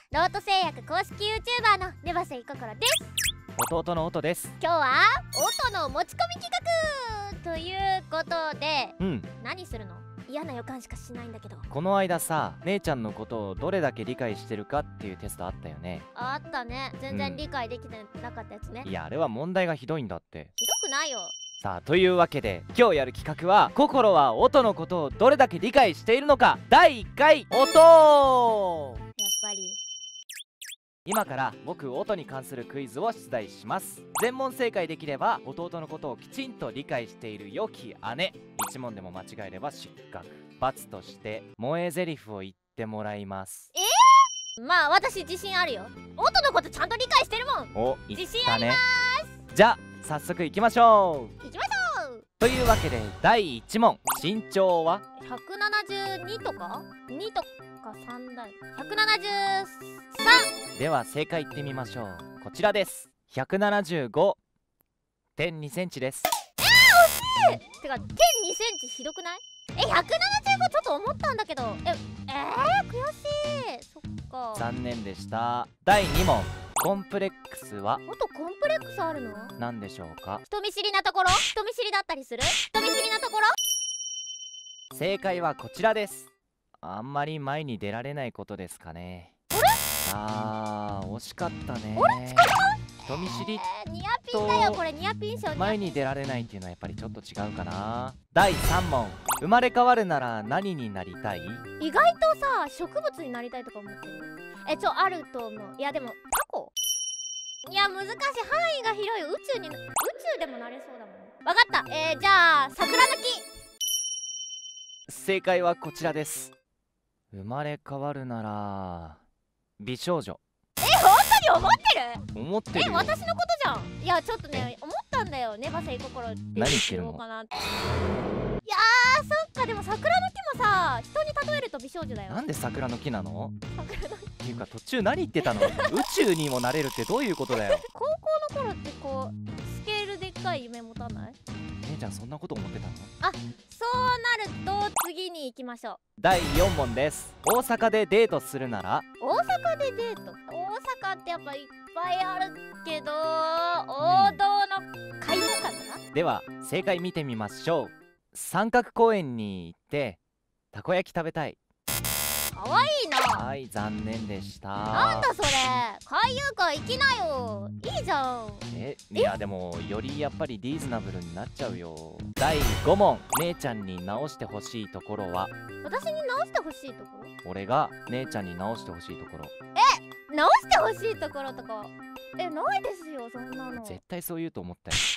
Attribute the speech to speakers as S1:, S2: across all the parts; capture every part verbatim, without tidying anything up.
S1: ロート製薬公式 YouTuber のネバセイココロです。
S2: 弟の音です。
S1: 今日は音の持ち込み企画ということで、
S2: うん、
S1: 何するの？嫌な予感しかしないんだけど。
S2: この間さ、姉ちゃんのことをどれだけ理解してるかっていうテストあったよね。
S1: あったね。全然理解できてなかったやつね、
S2: うん、いやあれは問題がひどいんだって。
S1: ひどくないよ。
S2: さあというわけで今日やる企画は、ココロは音のことをどれだけ理解しているのかだいいっかい音。
S1: やっぱり
S2: 今から僕音に関するクイズを出題します。全問正解できれば弟のことをきちんと理解している良き姉。いち問でも間違えれば失格。罰として萌え台詞を言ってもらいます。
S1: えー、まあ私自信あるよ。音のことちゃんと理解してるもん。
S2: お、
S1: 自信あります。
S2: じゃあ早速いきましょう。
S1: いきましょう。
S2: というわけでだいいち問、身長は
S1: ひゃくななじゅうにとかにとかさんだよ。ひゃくななじゅうさん。
S2: では正解いってみましょう。こちらです。 ひゃくななじゅうごてんにセンチです。
S1: えー、惜しい。てかてんにセンチひどくない？え、ひゃくななじゅうごちょっと思ったんだけど、え、えー、悔しい。そっか、
S2: 残念でした。だいに問、コンプレックスは
S1: もっとコンプレックスあるの？
S2: 何でしょうか？
S1: 人見知りなところ？人見知りだったりする？人見知りなところ？
S2: 正解はこちらです。あんまり前に出られないことですかね。
S1: あれ？
S2: あー、惜しかったね。
S1: あれ？近くない？
S2: 人見知り
S1: えー、ニアピンだよこれ。ニアピン賞。
S2: 前に出られないっていうのはやっぱりちょっと違うかな。だいさん問、生まれ変わるなら何になりたい？
S1: 意外とさ、植物になりたいとか思ってる。え、ちょ、あると思う。いやでもタコ？いや難しい。範囲が広い。宇宙に、宇宙でもなれそうだもん。わかった。えー、じゃあ桜の木。
S2: 正解はこちらです。生まれ変わるなら美少女。
S1: え、本当に思ってる？
S2: 思ってるよ。
S1: え、私のことじゃん。いやちょっとね、思ったんだよ。ネバセイココロって
S2: 何言ってるの？
S1: かなって。いやー、そっか。でも桜の木もさ、人に例えると美少女だよ。
S2: なんで桜の木なの？
S1: 桜の木
S2: っていうか途中何言ってたの？宇宙にもなれるってどういうことだよ。
S1: 高校の頃ってこうスケールでっかい夢持たない？
S2: 姉ちゃんそんなこと思ってたの？
S1: あ、そうなると次に行きましょう。
S2: だいよん問です。大阪でデートするなら？
S1: 大阪でデート。大阪ってやっぱいっぱいあるけど、王道の海洋館かな。
S2: では正解見てみましょう。三角公園に行ってたこ焼き食べたい。
S1: かわいいな。
S2: はい、残念でした。
S1: なんだそれ。海遊館行きなよ。いいじゃん。
S2: え、いやでもよりやっぱりリーズナブルになっちゃうよ。だいご問、姉ちゃんに直してほしいところは？
S1: 私に直してほしいところ？
S2: 俺が姉ちゃんに直してほしいところ。
S1: え、直してほしいところとかえ、ないですよそんなの。
S2: 絶対そう言うと思ったよ。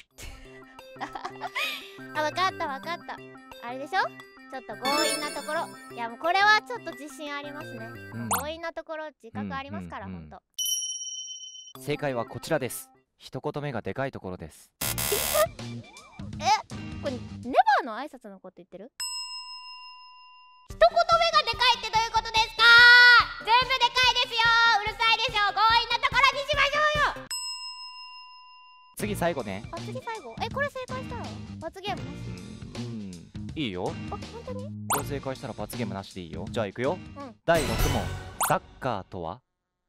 S1: あ、わかったわかった。あれでしょ、ちょっと強引なところ。いやもうこれはちょっと自信ありますね、うん、強引なところ自覚ありますから、うんうんうん、ほんと。
S2: 正解はこちらです。一言目がでかいところです。
S1: え、これネバーの挨拶のこと言ってる？一言目がでかいってどういうことですか？全部でかいですよ。うるさいでしょ。強引なところにしましょうよ。
S2: 次最後ね。
S1: あ、次最後。え、これ正解したら罰ゲームなし？
S2: うん、いいよ。
S1: あ、本当に？
S2: これ正解したら罰ゲームなしでいいよ。じゃあいくよ、
S1: うん、
S2: だいろく問、サッカーとは？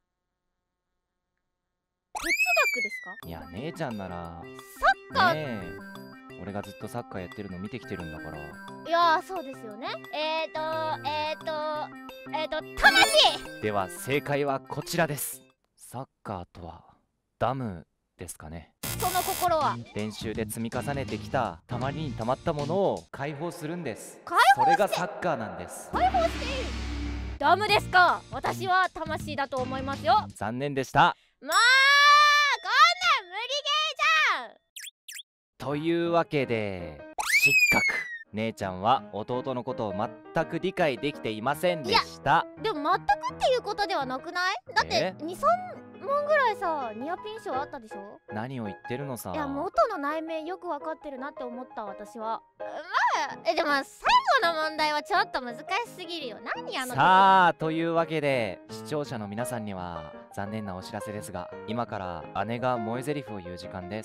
S1: 哲学ですか？
S2: いや姉ちゃんなら
S1: サッカー、
S2: ねえ、俺がずっとサッカーやってるの見てきてるんだから。
S1: いやー、そうですよね。えーとえーとえーと魂。
S2: では正解はこちらです。サッカーとはダムですかね。
S1: その心は？
S2: 練習で積み重ねてきたたまりにたまったものを解放するんです。
S1: 解放して、
S2: それがサッカーなんです。
S1: 解放しているダムですか？私は魂だと思いますよ。
S2: 残念でした。
S1: まあこんなん無理ゲーじゃん。
S2: というわけで失格。姉ちゃんは弟のことを全く理解できていませんでした。
S1: でも全くっていうことではなくない？だってにさん問ぐらいさ、ニアピン賞あったでしょ。
S2: 何を言ってるのさ。
S1: いや、元の内面よく分かってるなって思った私は。まあえでも最後の問題はちょっと難しすぎるよ。何あの
S2: さあというわけで視聴者の皆さんには残念なお知らせですが、今から姉が萌え台詞を言う時間です。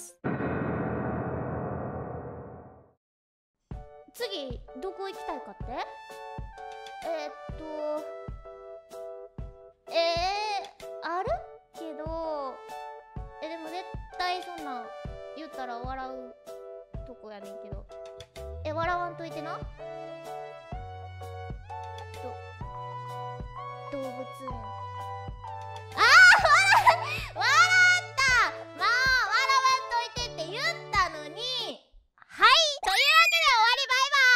S1: 次どこ行きたいかって？えー、っとえーやねんけど。え、笑わんといてな。ど動物園。あー、笑笑ったまあ笑わんといてって言ったのに。はい、というわけで終わり。バイバ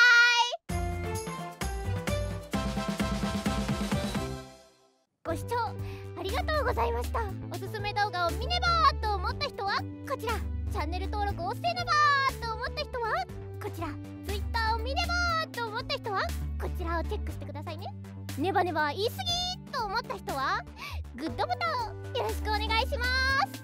S1: ーイ。ご視聴ありがとうございました。おすすめ動画を見ねばーと思った人はこちら、チャンネル登録をせねばーと思った人はこちら、Twitter を見ねばーと思った人はこちらをチェックしてくださいね。ネバネバ言い過ぎーと思った人はグッドボタンをよろしくお願いします。